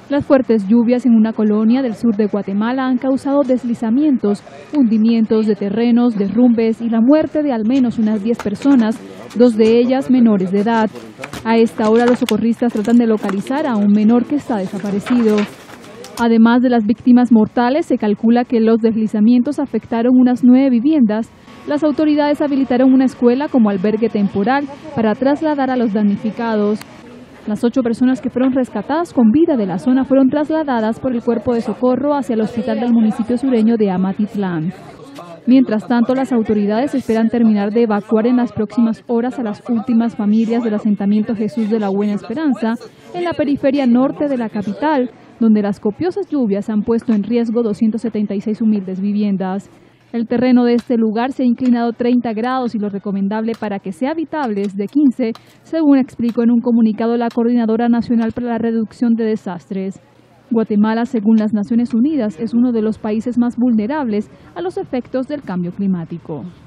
Las fuertes lluvias en una colonia del sur de Guatemala han causado deslizamientos, hundimientos de terrenos, derrumbes y la muerte de al menos unas 10 personas, 2 de ellas menores de edad. A esta hora los socorristas tratan de localizar a un menor que está desaparecido. Además de las víctimas mortales, se calcula que los deslizamientos afectaron unas 9 viviendas. Las autoridades habilitaron una escuela como albergue temporal para trasladar a los damnificados. Las 8 personas que fueron rescatadas con vida de la zona fueron trasladadas por el cuerpo de socorro hacia el hospital del municipio sureño de Amatitlán. Mientras tanto, las autoridades esperan terminar de evacuar en las próximas horas a las últimas familias del asentamiento Jesús de la Buena Esperanza, en la periferia norte de la capital, donde las copiosas lluvias han puesto en riesgo 276 humildes viviendas. El terreno de este lugar se ha inclinado 30 grados y lo recomendable para que sea habitable es de 15, según explicó en un comunicado la Coordinadora Nacional para la Reducción de Desastres. Guatemala, según las Naciones Unidas, es uno de los países más vulnerables a los efectos del cambio climático.